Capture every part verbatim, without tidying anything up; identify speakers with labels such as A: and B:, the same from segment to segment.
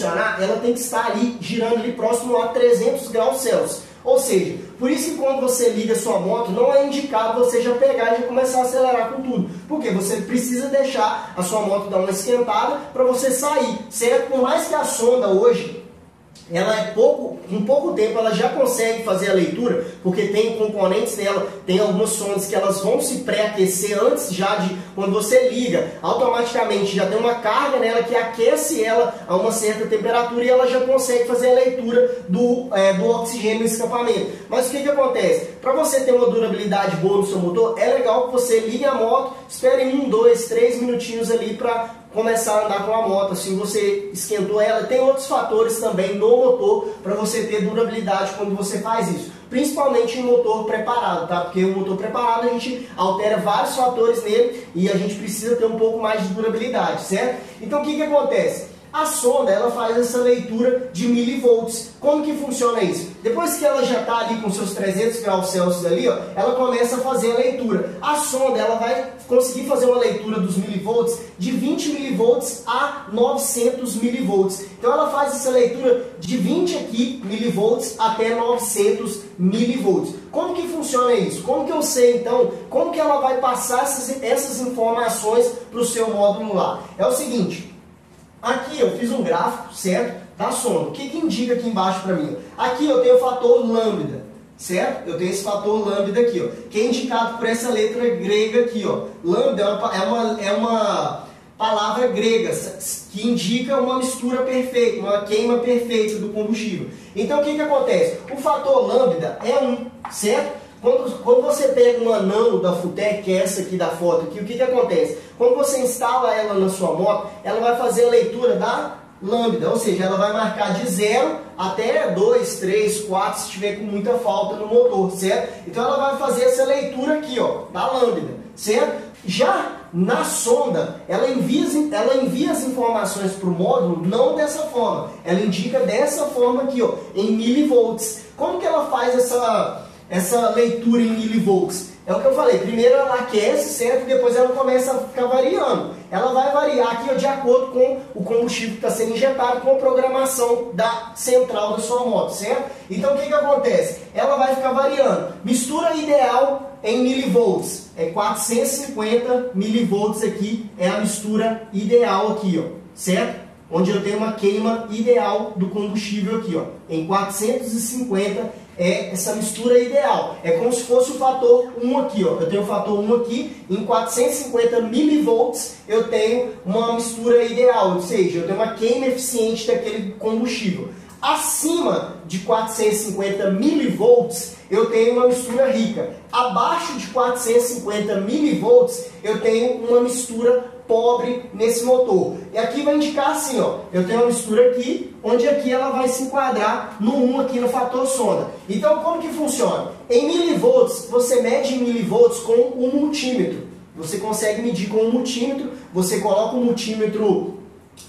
A: funcionar, ela tem que estar ali, girando ali próximo a trezentos graus Celsius. Ou seja, por isso que quando você liga sua moto, não é indicado você já pegar e já começar a acelerar com tudo. Porque você precisa deixar a sua moto dar uma esquentada para você sair, certo? Por mais que a sonda hoje, ela é pouco, em pouco tempo ela já consegue fazer a leitura, porque tem componentes dela, tem algumas sondas que elas vão se pré-aquecer antes já de, quando você liga, automaticamente já tem uma carga nela que aquece ela a uma certa temperatura e ela já consegue fazer a leitura do, é, do oxigênio no escapamento. Mas o que que acontece? Para você ter uma durabilidade boa no seu motor, é legal que você ligue a moto, espere um, dois, três minutinhos ali para começar a andar com a moto, assim você esquentou ela. Tem outros fatores também no motor para você ter durabilidade quando você faz isso, principalmente em motor preparado, tá? Porque o motor preparado a gente altera vários fatores nele e a gente precisa ter um pouco mais de durabilidade, certo? Então o que que acontece? A sonda, ela faz essa leitura de milivolts. Como que funciona isso? Depois que ela já está ali com seus trezentos graus Celsius ali, ó, ela começa a fazer a leitura. A sonda, ela vai conseguir fazer uma leitura dos milivolts de vinte milivolts a novecentos milivolts. Então ela faz essa leitura de vinte aqui milivolts até novecentos milivolts. Como que funciona isso? Como que eu sei então, como que ela vai passar essas, essas informações para o seu módulo lá? É o seguinte, aqui eu fiz um gráfico, certo? Da sonda. O que que indica aqui embaixo para mim? Aqui eu tenho o fator lambda, certo? Eu tenho esse fator lambda aqui, ó, que é indicado por essa letra grega aqui, ó. Lambda é uma, é uma, é uma palavra grega que indica uma mistura perfeita, uma queima perfeita do combustível. Então o que que acontece? O fator lambda é um, certo? Quando, quando você pega uma nano da Futec, que é essa aqui da foto aqui, o que que acontece? Quando você instala ela na sua moto, ela vai fazer a leitura da lambda, ou seja, ela vai marcar de zero até dois, três, quatro, se tiver com muita falta no motor, certo? Então ela vai fazer essa leitura aqui, ó, da lambda, certo? Já na sonda, ela envia, ela envia as informações para o módulo não dessa forma, ela indica dessa forma aqui, ó, em milivolts. Como que ela faz essa... essa leitura em milivolts? É o que eu falei, primeiro ela aquece, certo? E depois ela começa a ficar variando. Ela vai variar aqui, ó, de acordo com o combustível que está sendo injetado, com a programação da central da sua moto, certo? Então o que que acontece? Ela vai ficar variando. Mistura ideal em milivolts, é quatrocentos e cinquenta milivolts aqui, é a mistura ideal aqui, ó, certo? Onde eu tenho uma queima ideal do combustível aqui, ó, em quatrocentos e cinquenta é essa mistura ideal. É como se fosse o fator um aqui, ó. Eu tenho o fator um aqui, em quatrocentos e cinquenta milivolts eu tenho uma mistura ideal, ou seja, eu tenho uma queima eficiente daquele combustível. Acima de quatrocentos e cinquenta milivolts eu tenho uma mistura rica. Abaixo de quatrocentos e cinquenta milivolts eu tenho uma mistura pobre nesse motor. E aqui vai indicar assim, ó, eu tenho uma mistura aqui, onde aqui ela vai se enquadrar no um aqui no fator sonda. Então como que funciona? Em milivolts, você mede em milivolts com um multímetro. Você consegue medir com um multímetro, você coloca o multímetro,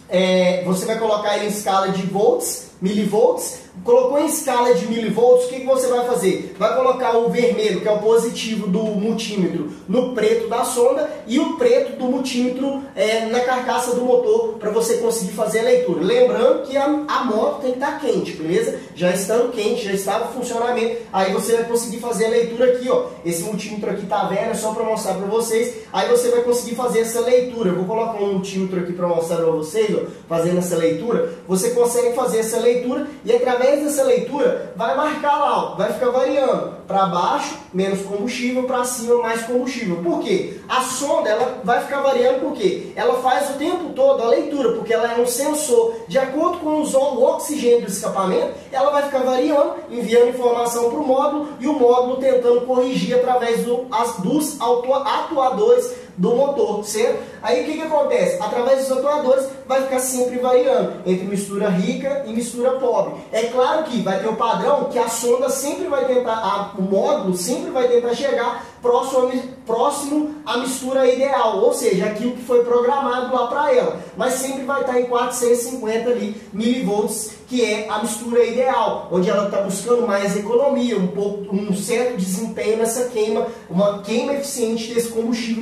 A: é, você vai colocar ele em escala de volts, milivolts. Colocou em escala de milivolts, o que que você vai fazer? Vai colocar o vermelho, que é o positivo do multímetro, no preto da sonda e o preto do multímetro é, na carcaça do motor, para você conseguir fazer a leitura. Lembrando que a, a moto tem que estar quente, beleza? Já estando quente, já está no funcionamento, aí você vai conseguir fazer a leitura aqui, ó. Esse multímetro aqui tá vendo, é só para mostrar para vocês. Aí você vai conseguir fazer essa leitura. Eu vou colocar um multímetro aqui para mostrar para vocês, ó, fazendo essa leitura. Você consegue fazer essa leitura e através dessa leitura vai marcar lá, ó, vai ficar variando para baixo, menos combustível, para cima, mais combustível. Por quê? A sonda ela vai ficar variando porque ela faz o tempo todo a leitura, porque ela é um sensor. De acordo com o oxigênio do escapamento, ela vai ficar variando, enviando informação para o módulo e o módulo tentando corrigir através do, as, dos atuadores do motor, certo? Aí o que que acontece? Através dos atuadores vai ficar sempre variando entre mistura rica e mistura pobre. É claro que vai ter o padrão que a sonda sempre vai tentar, a, o módulo sempre vai tentar chegar próximo, próximo à mistura ideal, ou seja, aquilo que foi programado lá para ela, mas sempre vai estar em quatrocentos e cinquenta ali, milivolts, que é a mistura ideal, onde ela está buscando mais economia, um, pouco, um certo desempenho nessa queima, uma queima eficiente desse combustível que está entrando.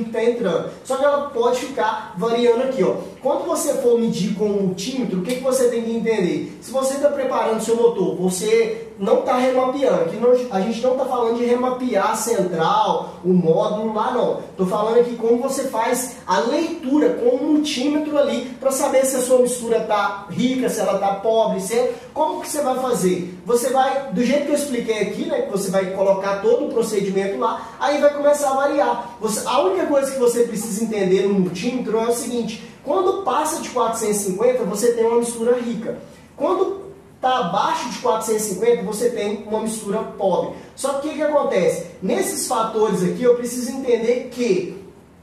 A: entrando. Só que ela pode ficar variando aqui, ó. Quando você for medir com o multímetro, o que, que você tem que entender? Se você está preparando o seu motor, você não está remapeando. Aqui não, a gente não está falando de remapear a central, o módulo lá, não. Estou falando aqui como você faz a leitura com o multímetro ali para saber se a sua mistura está rica, se ela está pobre, se é, como que você vai fazer? Você vai, do jeito que eu expliquei aqui, né, que você vai colocar todo o procedimento lá, aí vai começar a variar. Você, a única coisa que você precisa entender no multímetro é o seguinte: quando passa de quatrocentos e cinquenta, você tem uma mistura rica. Quando está abaixo de quatrocentos e cinquenta, você tem uma mistura pobre. Só que o que, que acontece? Nesses fatores aqui, eu preciso entender que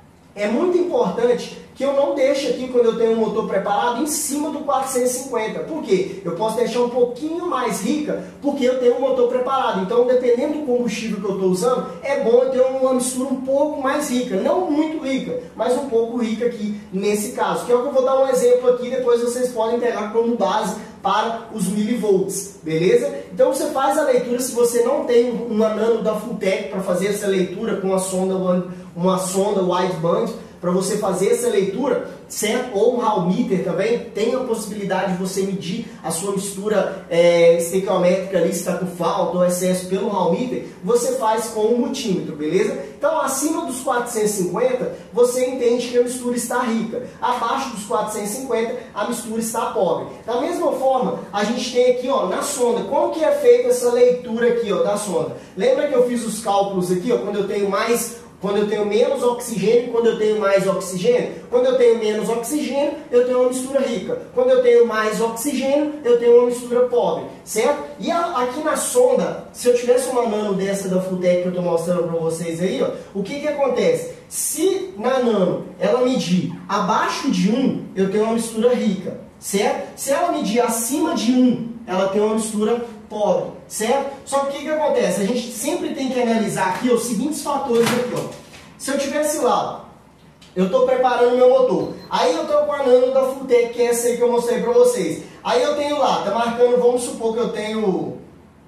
A: é muito importante que eu não deixe aqui, quando eu tenho um motor preparado, em cima do quatrocentos e cinquenta. Por quê? Eu posso deixar um pouquinho mais rica, porque eu tenho um motor preparado. Então, dependendo do combustível que eu estou usando, é bom eu ter uma mistura um pouco mais rica. Não muito rica, mas um pouco rica aqui, nesse caso. Que é o que eu vou dar um exemplo aqui, depois vocês podem pegar como base para os milivolts, beleza? Então você faz a leitura. Se você não tem uma nano da Fulltech para fazer essa leitura com a sonda, uma sonda wideband, para você fazer essa leitura, certo? Ou um Hall meter também, tem a possibilidade de você medir a sua mistura é, estequiométrica ali, se está com falta ou excesso pelo Hall meter, você faz com o multímetro, beleza? Então, acima dos quatrocentos e cinquenta, você entende que a mistura está rica. Abaixo dos quatrocentos e cinquenta, a mistura está pobre. Da mesma forma, a gente tem aqui, ó, na sonda, como que é feita essa leitura aqui, ó, da sonda? Lembra que eu fiz os cálculos aqui, ó, quando eu tenho mais... Quando eu tenho menos oxigênio, quando eu tenho mais oxigênio. Quando eu tenho menos oxigênio, eu tenho uma mistura rica. Quando eu tenho mais oxigênio, eu tenho uma mistura pobre, certo? E a, aqui na sonda, se eu tivesse uma nano dessa da Fulltech que eu estou mostrando para vocês aí, ó, o que que acontece? Se na nano ela medir abaixo de um, eu tenho uma mistura rica, certo? Se ela medir acima de um, ela tem uma mistura pobre, certo? Só que o que que acontece? A gente sempre tem que analisar aqui os seguintes fatores aqui, ó. Se eu tivesse lá, eu estou preparando meu motor, aí eu estou com a nano da Fulltech, que é essa aí que eu mostrei para vocês. Aí eu tenho lá, tá marcando, vamos supor que eu tenho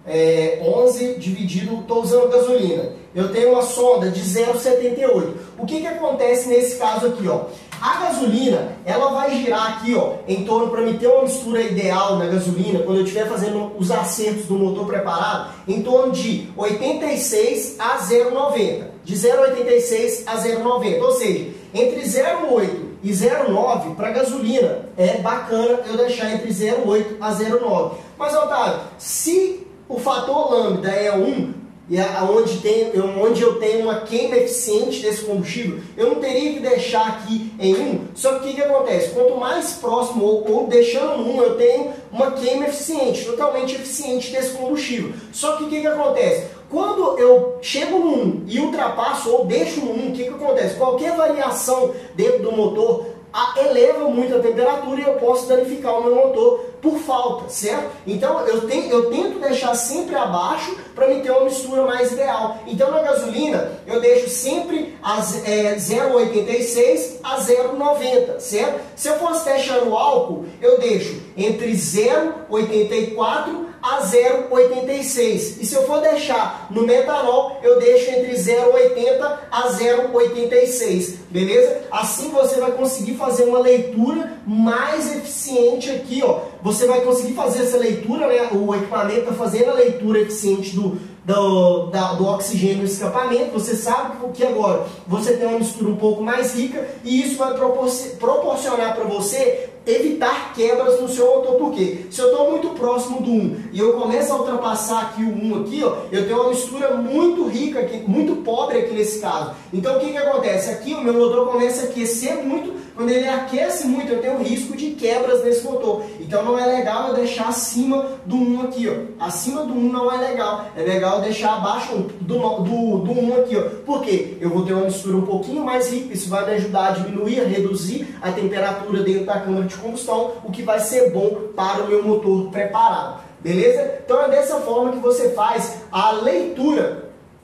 A: é, onze dividido, estou usando gasolina. Eu tenho uma sonda de zero vírgula setenta e oito. O que que acontece nesse caso aqui, ó? A gasolina, ela vai girar aqui, ó, em torno, para me ter uma mistura ideal na gasolina, quando eu estiver fazendo os acertos do motor preparado, em torno de oitenta e seis a zero vírgula noventa. De zero vírgula oitenta e seis a zero vírgula noventa. Ou seja, entre zero vírgula oito e zero vírgula nove para gasolina, é bacana eu deixar entre zero vírgula oito a zero vírgula nove. Mas, Otávio, se o fator lambda é um, e onde, tem, onde eu tenho uma queima eficiente desse combustível, eu não teria que deixar aqui em um. Só que o que, que acontece? Quanto mais próximo, ou, ou deixando um, eu tenho uma queima eficiente, totalmente eficiente desse combustível. Só que o que, que acontece? Quando eu chego no um e ultrapasso ou deixo no um, o que, que acontece? Qualquer variação dentro do motor eleva muito a temperatura e eu posso danificar o meu motor por falta, certo? Então eu, tenho, eu tento deixar sempre abaixo para me ter uma mistura mais ideal. Então na gasolina eu deixo sempre as, é, zero vírgula oitenta e seis a zero vírgula noventa, certo? Se eu fosse deixar no álcool, eu deixo entre zero vírgula oitenta e quatro a zero vírgula oitenta e seis. E se eu for deixar no metanol, eu deixo entre zero vírgula oitenta a zero vírgula oitenta e seis. Beleza? Assim você vai conseguir fazer uma leitura mais eficiente aqui, ó. Você vai conseguir fazer essa leitura, né? O equipamento está fazendo a leitura eficiente do, do, da, do oxigênio no escapamento. Você sabe que agora você tem uma mistura um pouco mais rica e isso vai proporcionar para você evitar quebras no seu motor. Por quê? Se eu estou muito próximo do um e eu começo a ultrapassar aqui o um aqui, ó, eu tenho uma mistura muito rica aqui, muito pobre aqui nesse caso. Então o que que acontece? Aqui o meu motor começa a aquecer muito. Quando ele aquece muito, eu tenho risco de quebras nesse motor. Então não é legal eu deixar acima do um aqui, ó. Acima do um não é legal. É legal deixar abaixo do, do, do um aqui, ó. Por quê? Eu vou ter uma mistura um pouquinho mais rica. Isso vai me ajudar a diminuir, a reduzir a temperatura dentro da câmara de combustão, o que vai ser bom para o meu motor preparado. Beleza? Então é dessa forma que você faz a leitura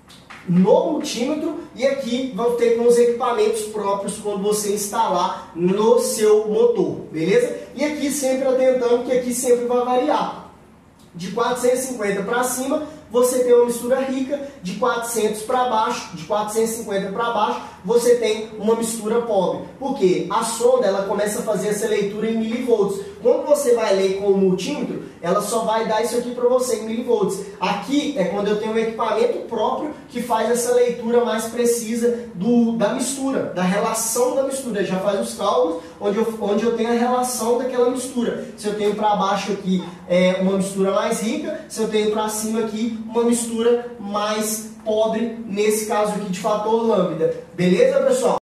A: no multímetro, e aqui vão ter com os equipamentos próprios quando você instalar no seu motor, beleza? E aqui sempre atentando que aqui sempre vai variar. De quatrocentos e cinquenta para cima, você tem uma mistura rica, de quatrocentos para baixo, de quatrocentos e cinquenta para baixo, você tem uma mistura pobre. Por quê? A sonda ela começa a fazer essa leitura em milivolts. Quando você vai ler com o multímetro, ela só vai dar isso aqui para você em milivolts. Aqui é quando eu tenho um equipamento próprio que faz essa leitura mais precisa do, da mistura, da relação da mistura. Já faz os cálculos onde eu, onde eu tenho a relação daquela mistura. Se eu tenho para baixo aqui é, uma mistura mais rica, se eu tenho para cima aqui uma mistura mais pobre, nesse caso aqui de fator lambda. Beleza, pessoal?